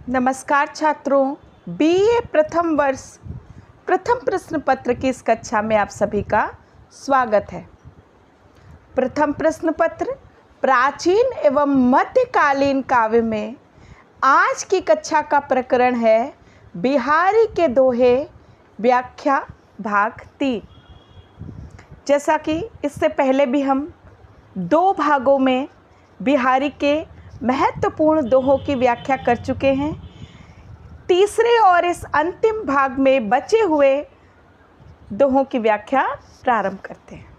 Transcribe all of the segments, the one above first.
नमस्कार छात्रों, बीए प्रथम वर्ष प्रथम प्रश्न पत्र की इस कक्षा में आप सभी का स्वागत है। प्रथम प्रश्न पत्र प्राचीन एवं मध्यकालीन काव्य में आज की कक्षा का प्रकरण है बिहारी के दोहे व्याख्या भाग 3। जैसा कि इससे पहले भी हम 2 भागों में बिहारी के महत्वपूर्ण दोहों की व्याख्या कर चुके हैं। तीसरे और इस अंतिम भाग में बचे हुए दोहों की व्याख्या प्रारंभ करते हैं।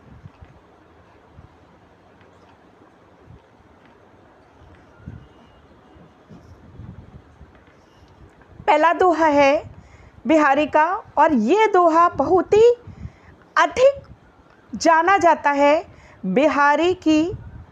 पहला दोहा है बिहारी का, और ये दोहा बहुत ही अधिक जाना जाता है बिहारी की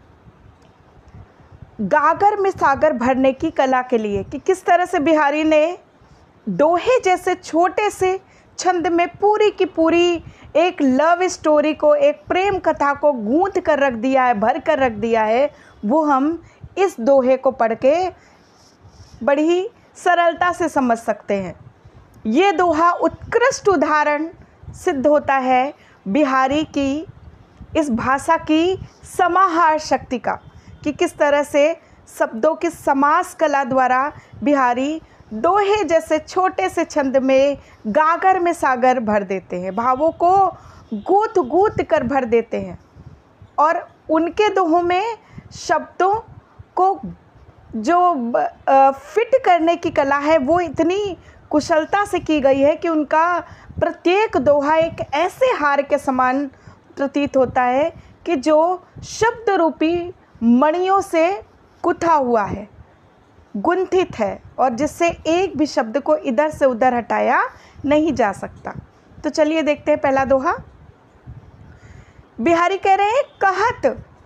गागर में सागर भरने की कला के लिए, कि किस तरह से बिहारी ने दोहे जैसे छोटे से छंद में पूरी की पूरी एक लव स्टोरी को, एक प्रेम कथा को गूंथ कर रख दिया है, भर कर रख दिया है। वो हम इस दोहे को पढ़ के बड़ी ही सरलता से समझ सकते हैं। ये दोहा उत्कृष्ट उदाहरण सिद्ध होता है बिहारी की इस भाषा की समाहार शक्ति का, कि किस तरह से शब्दों की समास कला द्वारा बिहारी दोहे जैसे छोटे से छंद में गागर में सागर भर देते हैं, भावों को गूंथ गूंथ कर भर देते हैं। और उनके दोहों में शब्दों को जो फिट करने की कला है वो इतनी कुशलता से की गई है कि उनका प्रत्येक दोहा एक ऐसे हार के समान प्रतीत होता है कि जो शब्द रूपी मणियों से गुथा हुआ है, गुंथित है, और जिससे एक भी शब्द को इधर से उधर हटाया नहीं जा सकता। तो चलिए देखते हैं पहला दोहा। बिहारी कह रहे हैं, कहत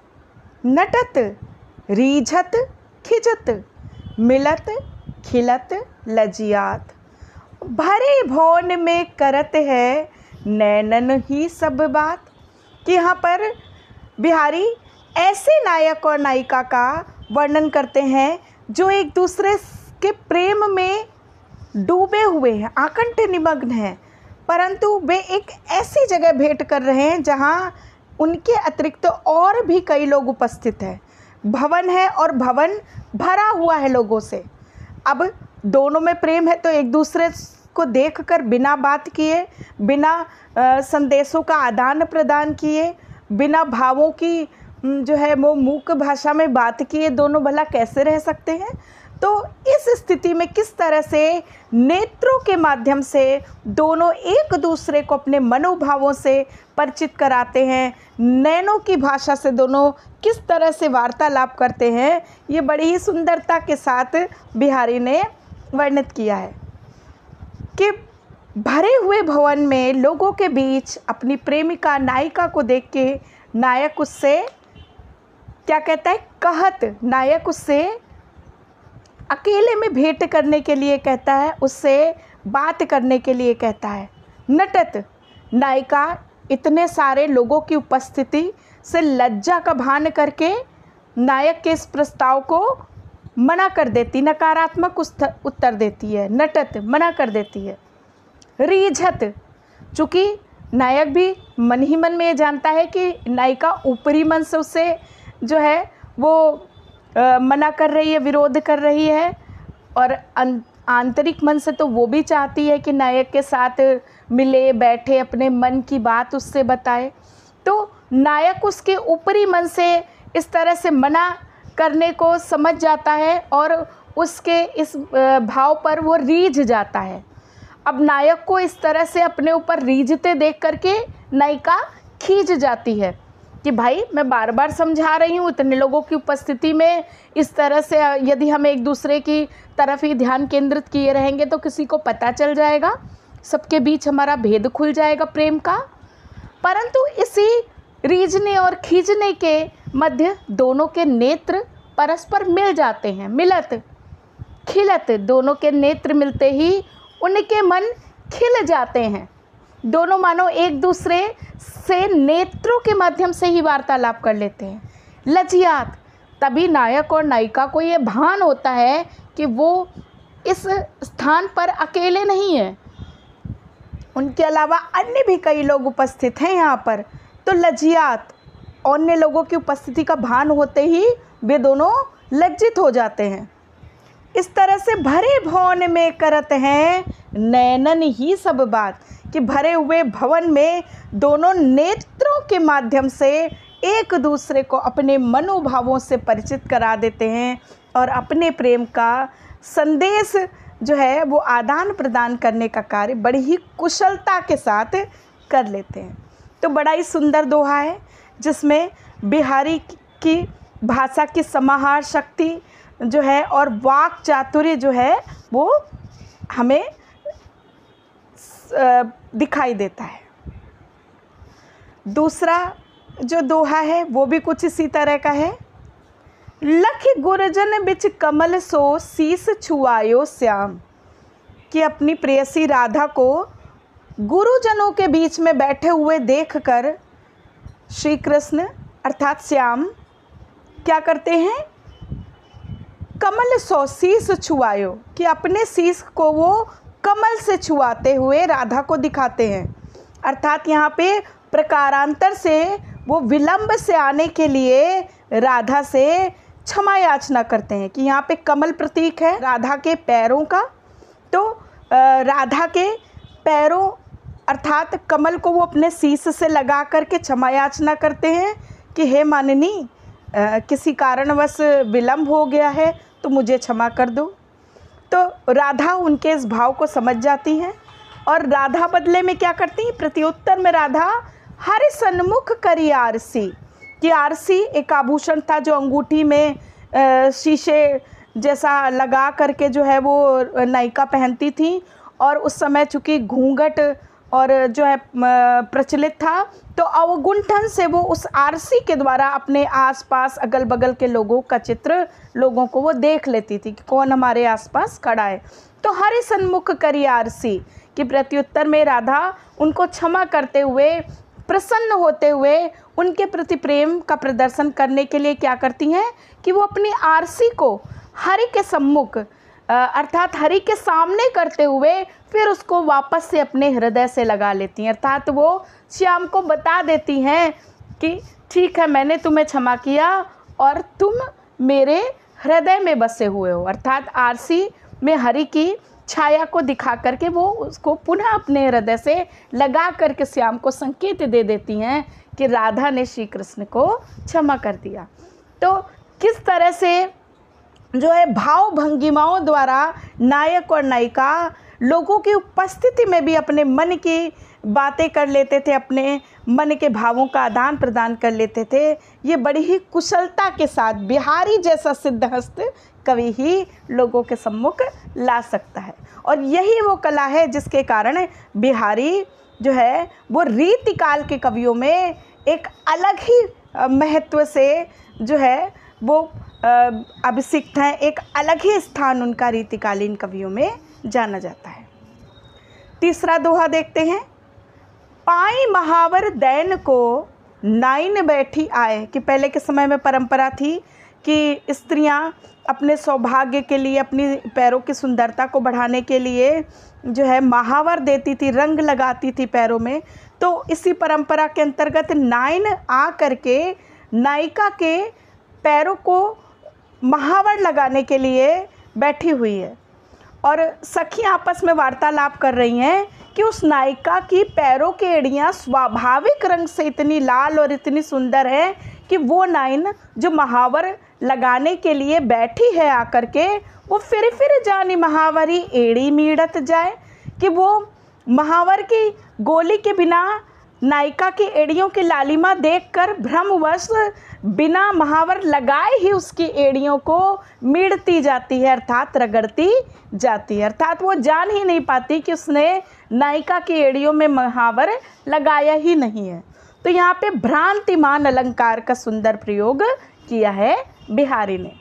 नटत रीझत खिजत मिलत खिलत लजियात, भरे भौन में करत है नैनन ही सब बात। कि यहाँ पर बिहारी ऐसे नायक और नायिका का वर्णन करते हैं जो एक दूसरे के प्रेम में डूबे हुए हैं, आकंठ निमग्न हैं, परंतु वे एक ऐसी जगह भेंट कर रहे हैं जहां उनके अतिरिक्त और भी कई लोग उपस्थित हैं। भवन है और भवन भरा हुआ है लोगों से। अब दोनों में प्रेम है तो एक दूसरे को देखकर बिना बात किए, बिना संदेशों का आदान प्रदान किए, बिना भावों की जो है वो मूक भाषा में बात किए दोनों भला कैसे रह सकते हैं। तो इस स्थिति में किस तरह से नेत्रों के माध्यम से दोनों एक दूसरे को अपने मनोभावों से परिचित कराते हैं, नैनों की भाषा से दोनों किस तरह से वार्तालाप करते हैं, ये बड़ी ही सुंदरता के साथ बिहारी ने वर्णित किया है। कि भरे हुए भवन में लोगों के बीच अपनी प्रेमिका नायिका को देख के नायक उससे क्या कहता है, कहत, नायक उससे अकेले में भेंट करने के लिए कहता है, उससे बात करने के लिए कहता है। नटत, नायिका इतने सारे लोगों की उपस्थिति से लज्जा का भान करके नायक के इस प्रस्ताव को मना कर देती, नकारात्मक उत्तर देती है। नटत, मना कर देती है। रीझत, चूँकि नायक भी मन ही मन में ये जानता है कि नायिका ऊपरी मन से उसे जो है वो मना कर रही है, विरोध कर रही है, और आंतरिक मन से तो वो भी चाहती है कि नायक के साथ मिले, बैठे, अपने मन की बात उससे बताए। तो नायक उसके ऊपरी मन से इस तरह से मना करने को समझ जाता है और उसके इस भाव पर वो रीझ जाता है। अब नायक को इस तरह से अपने ऊपर रीझते देख करके नायिका खींच जाती है कि भाई मैं बार बार समझा रही हूँ, इतने लोगों की उपस्थिति में इस तरह से यदि हम एक दूसरे की तरफ ही ध्यान केंद्रित किए रहेंगे तो किसी को पता चल जाएगा, सबके बीच हमारा भेद खुल जाएगा प्रेम का। परंतु इसी रीझने और खींचने के मध्य दोनों के नेत्र परस्पर मिल जाते हैं। मिलत खिलत, दोनों के नेत्र मिलते ही उनके मन खिल जाते हैं। दोनों मानो एक दूसरे से नेत्रों के माध्यम से ही वार्तालाप कर लेते हैं। लजियात, तभी नायक और नायिका को ये भान होता है कि वो इस स्थान पर अकेले नहीं हैं, उनके अलावा अन्य भी कई लोग उपस्थित हैं यहाँ पर। तो लज्जियात, अन्य लोगों की उपस्थिति का भान होते ही वे दोनों लज्जित हो जाते हैं। इस तरह से भरे भवन में करत हैं नैनन ही सब बात, कि भरे हुए भवन में दोनों नेत्रों के माध्यम से एक दूसरे को अपने मनोभावों से परिचित करा देते हैं और अपने प्रेम का संदेश जो है वो आदान प्रदान करने का कार्य बड़ी ही कुशलता के साथ कर लेते हैं। तो बड़ा ही सुंदर दोहा है जिसमें बिहारी की भाषा की समाहार शक्ति जो है और वाक चातुर्य जो है वो हमें दिखाई देता है। दूसरा जो दोहा है वो भी कुछ इसी तरह का है। लख गुरजन बिच कमल सो शीस छुआयो श्याम, कि अपनी प्रेयसी राधा को गुरुजनों के बीच में बैठे हुए देखकर श्री कृष्ण अर्थात श्याम क्या करते हैं, कमल सो शीस छुआयो, कि अपने शीस को वो कमल से छुआते हुए राधा को दिखाते हैं। अर्थात यहाँ पे प्रकारांतर से वो विलंब से आने के लिए राधा से क्षमा याचना करते हैं, कि यहाँ पे कमल प्रतीक है राधा के पैरों का। तो राधा के पैरों अर्थात कमल को वो अपने शीश से लगा करके क्षमा याचना करते हैं कि हे माननी, किसी कारणवश विलंब हो गया है तो मुझे क्षमा कर दो। तो राधा उनके इस भाव को समझ जाती हैं और राधा बदले में क्या करती हैं, प्रत्युत्तर में राधा हरि सन्मुख करी आरसी, कि आरसी एक आभूषण था जो अंगूठी में शीशे जैसा लगा करके जो है वो नायिका पहनती थी, और उस समय चूँकि घूंघट और जो है प्रचलित था, तो अवगुंठन से वो उस आरसी के द्वारा अपने आसपास अगल बगल के लोगों का चित्र लोगों को वो देख लेती थी कि कौन हमारे आसपास खड़ा है। तो हरि सन्मुख करी आरसी, कि प्रत्युत्तर में राधा उनको क्षमा करते हुए प्रसन्न होते हुए उनके प्रति प्रेम का प्रदर्शन करने के लिए क्या करती हैं कि वो अपनी आरसी को हरि के सम्मुख अर्थात हरि के सामने करते हुए फिर उसको वापस से अपने हृदय से लगा लेती हैं। अर्थात वो श्याम को बता देती हैं कि ठीक है, मैंने तुम्हें क्षमा किया और तुम मेरे हृदय में बसे हुए हो। अर्थात आरसी में हरि की छाया को दिखा करके वो उसको पुनः अपने हृदय से लगा करके श्याम को संकेत दे देती हैं कि राधा ने श्री कृष्ण को क्षमा कर दिया। तो किस तरह से जो है भाव भंगिमाओं द्वारा नायक और नायिका लोगों की उपस्थिति में भी अपने मन की बातें कर लेते थे, अपने मन के भावों का आदान प्रदान कर लेते थे। ये बड़ी ही कुशलता के साथ बिहारी जैसा सिद्धहस्त कवि ही लोगों के सम्मुख ला सकता है, और यही वो कला है जिसके कारण बिहारी जो है वो रीतिकाल के कवियों में एक अलग ही महत्व से जो है वो अभिषिक्त हैं। एक अलग ही स्थान उनका रीतिकालीन कवियों में जाना जाता है। तीसरा दोहा देखते हैं। पाई महावर दैन को नाइन बैठी आए, कि पहले के समय में परंपरा थी कि स्त्रियां अपने सौभाग्य के लिए, अपनी पैरों की सुंदरता को बढ़ाने के लिए जो है महावर देती थी, रंग लगाती थी पैरों में। तो इसी परंपरा के अंतर्गत नाइन आ करके नायिका के पैरों को महावर लगाने के लिए बैठी हुई है, और सखियां आपस में वार्तालाप कर रही हैं कि उस नायिका की पैरों की एड़ियाँ स्वाभाविक रंग से इतनी लाल और इतनी सुंदर है कि वो नाइन जो महावर लगाने के लिए बैठी है आकर के वो फिर जानी महावरी एड़ी मीड़त जाए, कि वो महावर की गोली के बिना नायिका की एड़ियों की लालिमा देखकर भ्रमवश बिना महावर लगाए ही उसकी एड़ियों को मीड़ती जाती है, अर्थात रगड़ती जाती है। अर्थात वो जान ही नहीं पाती कि उसने नायिका की एड़ियों में महावर लगाया ही नहीं है। तो यहाँ पे भ्रांतिमान अलंकार का सुंदर प्रयोग किया है बिहारी ने।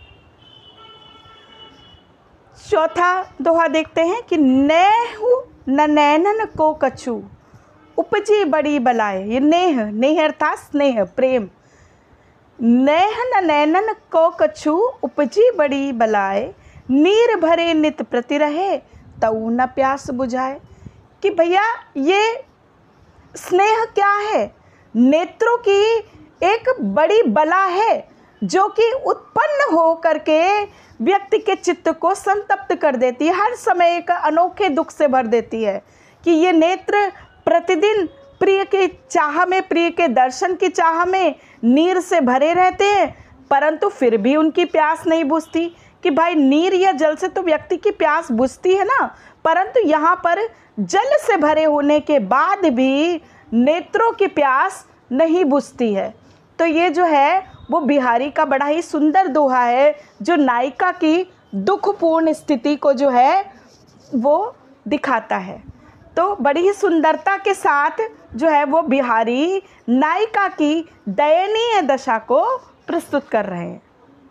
चौथा दोहा देखते हैं कि नेहु न नैनन को कछु उपजी बड़ी बलाए। ये नेह, नेह अर्थात स्नेह, प्रेम। नेह न नैनन को कछु उपजी बड़ी बलाए, नीर भरे नित प्रति रहे, तऊ न प्यास बुझाए। कि भैया ये स्नेह क्या है? नेत्रों की एक बड़ी बला है जो कि उत्पन्न हो करके व्यक्ति के चित्त को संतप्त कर देती है, हर समय एक अनोखे दुख से भर देती है। कि ये नेत्र प्रतिदिन प्रिय के चाह में, प्रिय के दर्शन की चाह में नीर से भरे रहते हैं, परंतु फिर भी उनकी प्यास नहीं बुझती। कि भाई नीर या जल से तो व्यक्ति की प्यास बुझती है ना, परंतु यहाँ पर जल से भरे होने के बाद भी नेत्रों की प्यास नहीं बुझती है। तो ये जो है वो बिहारी का बड़ा ही सुंदर दोहा है, जो नायिका की दुखपूर्ण स्थिति को जो है वो दिखाता है। तो बड़ी ही सुंदरता के साथ जो है वो बिहारी नायिका की दयनीय दशा को प्रस्तुत कर रहे हैं।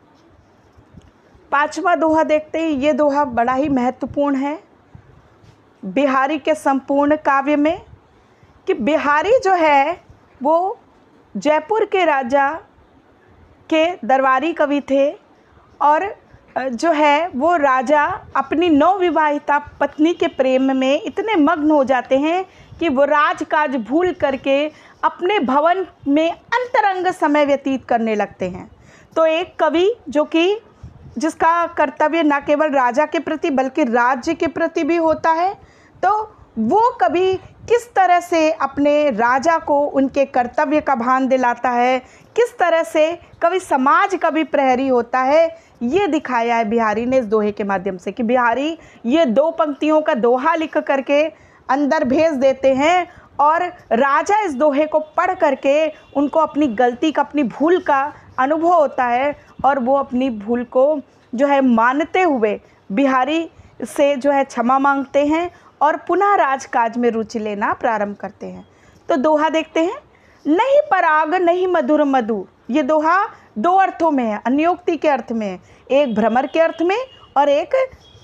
5वां दोहा देखते हैं। ये दोहा बड़ा ही महत्वपूर्ण है बिहारी के संपूर्ण काव्य में। कि बिहारी जो है वो जयपुर के राजा के दरबारी कवि थे, और जो है वो राजा अपनी नवविवाहिता पत्नी के प्रेम में इतने मग्न हो जाते हैं कि वो राजकाज भूल करके अपने भवन में अंतरंग समय व्यतीत करने लगते हैं। तो एक कवि जो कि जिसका कर्तव्य न केवल राजा के प्रति बल्कि राज्य के प्रति भी होता है, तो वो कवि किस तरह से अपने राजा को उनके कर्तव्य का भान दिलाता है, किस तरह से कवि समाज का भी प्रहरी होता है, ये दिखाया है बिहारी ने इस दोहे के माध्यम से। कि बिहारी ये 2 पंक्तियों का दोहा लिख करके अंदर भेज देते हैं, और राजा इस दोहे को पढ़ करके उनको अपनी गलती का, अपनी भूल का अनुभव होता है, और वो अपनी भूल को जो है मानते हुए बिहारी से जो है क्षमा मांगते हैं और पुनः राजकाज में रुचि लेना प्रारंभ करते हैं। तो दोहा देखते हैं। नहीं पराग नहीं मधुर मधु, ये दोहा 2 अर्थों में है, अन्योक्ति के अर्थ में, एक भ्रमर के अर्थ में और एक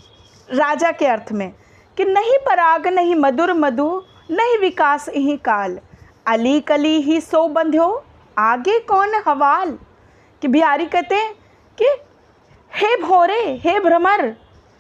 राजा के अर्थ में। कि नहीं पराग नहीं मधुर मधु, नहीं विकास यही काल, अली कली ही सो बंध्यो, आगे कौन हवाल। कि बिहारी कहते हैं कि हे भोरे, हे भ्रमर,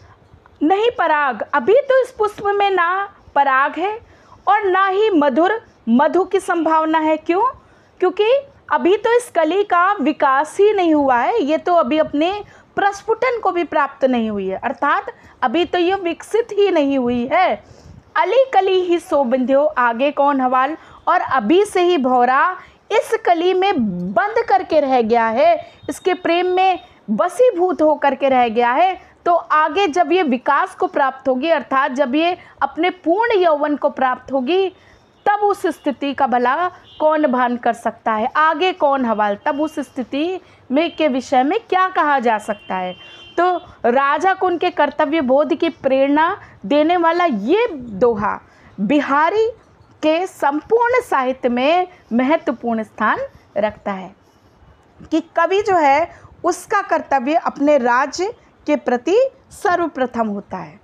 नहीं पराग, अभी तो इस पुष्प में ना पराग है और ना ही मधुर मधु की संभावना है। क्यों? क्योंकि अभी तो इस कली का विकास ही नहीं हुआ है, ये तो अभी अपने प्रस्फुटन को भी प्राप्त नहीं हुई है, अर्थात अभी तो ये विकसित ही नहीं हुई है। अली कली ही सो बंध्यो, आगे कौन हवाल, और अभी से ही भौरा इस कली में बंद करके रह गया है, इसके प्रेम में वशीभूत होकर के रह गया है। तो आगे जब ये विकास को प्राप्त होगी, अर्थात जब ये अपने पूर्ण यौवन को प्राप्त होगी, तब उस स्थिति का भला कौन भान कर सकता है, आगे कौन हवाल, तब उस स्थिति में के विषय में क्या कहा जा सकता है। तो राजा को उनके कर्तव्य बोध की प्रेरणा देने वाला ये दोहा बिहारी के संपूर्ण साहित्य में महत्वपूर्ण स्थान रखता है। कि कवि जो है उसका कर्तव्य अपने राज्य के प्रति सर्वप्रथम होता है।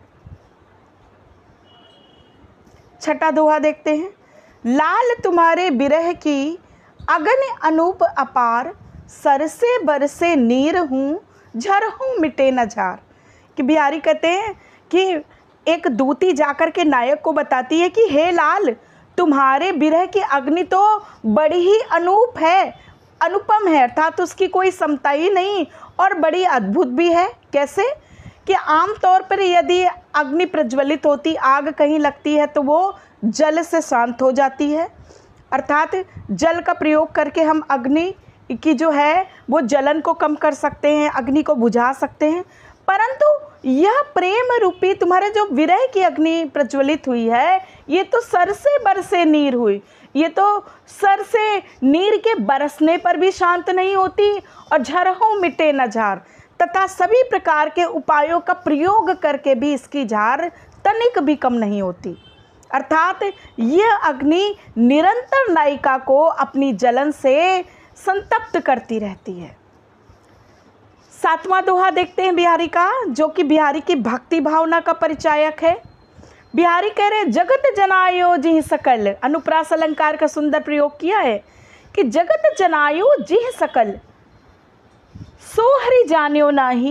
6ठा दोहा देखते हैं। लाल तुम्हारे बिरह की अगन अनूप अपार, सरसे बरसे नीर हूँ झरहूँ मिटे न झार। कि बिहारी कहते हैं कि एक दूती जाकर के नायक को बताती है कि हे लाल, तुम्हारे बिरह की अग्नि तो बड़ी ही अनूप है, अनुपम है, अर्थात उसकी कोई समता ही नहीं, और बड़ी अद्भुत भी है। कैसे? कि आम तौर पर यदि अग्नि प्रज्वलित होती, आग कहीं लगती है तो वो जल से शांत हो जाती है, अर्थात जल का प्रयोग करके हम अग्नि की जो है वो जलन को कम कर सकते हैं, अग्नि को बुझा सकते हैं। परंतु यह प्रेम रूपी तुम्हारे जो विरह की अग्नि प्रज्वलित हुई है, ये तो सर से बरसे नीर हुई, ये तो सर से नीर के बरसने पर भी शांत नहीं होती, और झरहों मिटे न झार, तथा सभी प्रकार के उपायों का प्रयोग करके भी इसकी झार तनिक भी कम नहीं होती। अर्थात यह अग्नि निरंतर नायिका को अपनी जलन से संतप्त करती रहती है। 7वां दोहा देखते हैं बिहारी का, जो कि बिहारी की भक्ति भावना का परिचायक है। बिहारी कह रहे जगत जनायो जिह सकल, अनुप्रास अलंकार का सुंदर प्रयोग किया है कि जगत जनायो जिह सकल, सो हरि जान्यो नाही,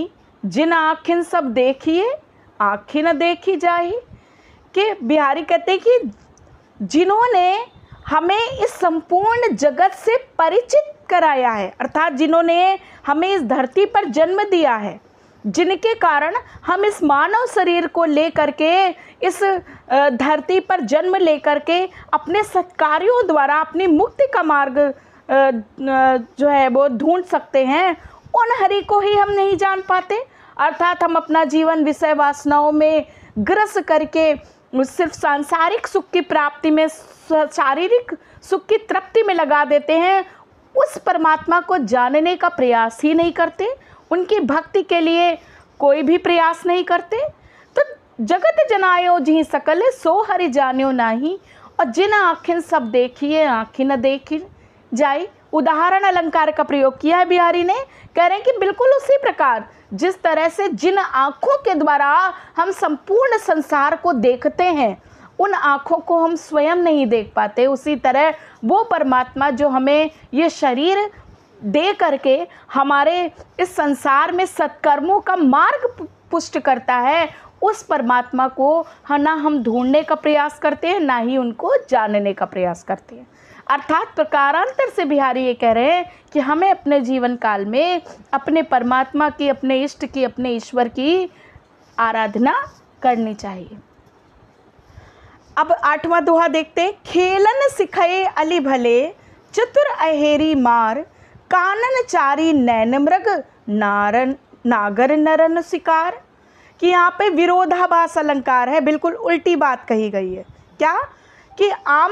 जिन आँखिन सब देखिए आँखी न देखी जाही। कि बिहारी कहते हैं कि जिन्होंने हमें इस संपूर्ण जगत से परिचित कराया है, अर्थात जिन्होंने हमें इस धरती पर जन्म दिया है, जिनके कारण हम इस मानव शरीर को लेकर के इस धरती पर जन्म लेकर के अपने सत्कार्यों द्वारा अपनी मुक्ति का मार्ग जो है वो ढूंढ सकते हैं, उन हरि को ही हम नहीं जान पाते। अर्थात हम अपना जीवन विषय वासनाओं में ग्रस करके सिर्फ सांसारिक सुख की प्राप्ति में, शारीरिक सुख की तृप्ति में लगा देते हैं, उस परमात्मा को जानने का प्रयास ही नहीं करते, उनकी भक्ति के लिए कोई भी प्रयास नहीं करते। तो जगत जनायो जी सकल सो हरि जान्यो नाही, और जिन आँखें सब देखिए आँखी न देखी जाई। उदाहरण अलंकार का प्रयोग किया है बिहारी ने, कह रहे हैं कि बिल्कुल उसी प्रकार जिस तरह से जिन आँखों के द्वारा हम संपूर्ण संसार को देखते हैं, उन आँखों को हम स्वयं नहीं देख पाते, उसी तरह वो परमात्मा जो हमें ये शरीर दे करके हमारे इस संसार में सत्कर्मों का मार्ग पुष्ट करता है, उस परमात्मा को ना हम ढूंढने का प्रयास करते हैं, ना ही उनको जानने का प्रयास करते हैं। अर्थात प्रकारांतर से बिहारी ये कह रहे हैं कि हमें अपने जीवन काल में अपने परमात्मा की, अपने इष्ट की, अपने ईश्वर की आराधना करनी चाहिए। अब 8वां दोहा देखते हैं। खेलन सिखाए अली भले चतुर अहेरी मार, कानन चारी नैन मृग नागर नरन शिकार। कि यहाँ पे विरोधाभास अलंकार है, बिल्कुल उल्टी बात कही गई है। क्या कि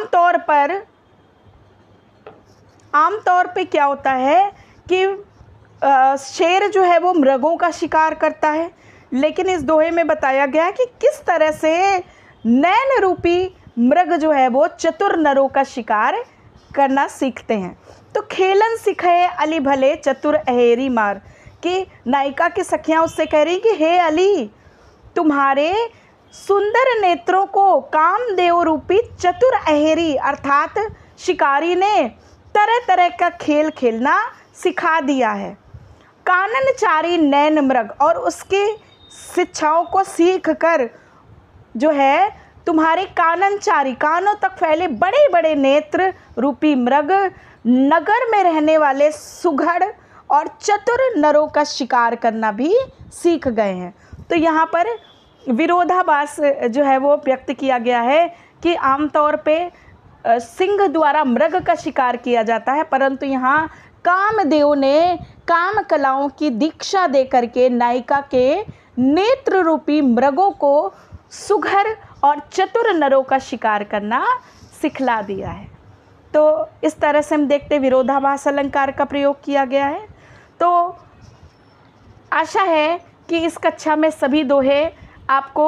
आमतौर पे क्या होता है कि शेर जो है वो मृगों का शिकार करता है, लेकिन इस दोहे में बताया गया है कि किस तरह से नैन रूपी मृग जो है वो चतुर नरों का शिकार करना सीखते हैं। तो खेलन सिखाए अली भले चतुर अहेरी मार, कि नायिका की सखियाँ उससे कह रही कि हे अली, तुम्हारे सुंदर नेत्रों को कामदेव रूपी चतुर अहेरी अर्थात शिकारी ने तरह तरह का खेल खेलना सिखा दिया है। काननचारी नैन मृग, और उसकी शिक्षाओं को सीख कर जो है तुम्हारे काननचारी, कानों तक फैले बड़े बड़े नेत्र रूपी मृग नगर में रहने वाले सुघड़ और चतुर नरों का शिकार करना भी सीख गए हैं। तो यहाँ पर विरोधाभास जो है वो व्यक्त किया गया है कि आमतौर पे सिंह द्वारा मृग का शिकार किया जाता है, परंतु यहाँ कामदेव ने काम कलाओं की दीक्षा दे करके नायिका के नेत्र रूपी मृगों को सुघड़ और चतुर नरों का शिकार करना सिखला दिया है। तो इस तरह से हम देखते विरोधाभास अलंकार का प्रयोग किया गया है। तो आशा है कि इस कक्षा में सभी दोहे आपको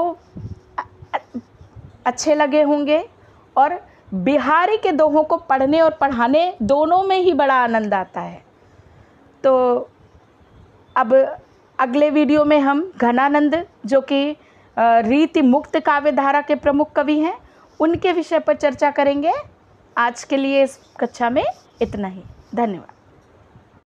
अच्छे लगे होंगे, और बिहारी के दोहों को पढ़ने और पढ़ाने दोनों में ही बड़ा आनंद आता है। तो अब अगले वीडियो में हम घनानंद, जो कि रीति मुक्त काव्य धारा के प्रमुख कवि हैं, उनके विषय पर चर्चा करेंगे। आज के लिए इस कक्षा में इतना ही। धन्यवाद।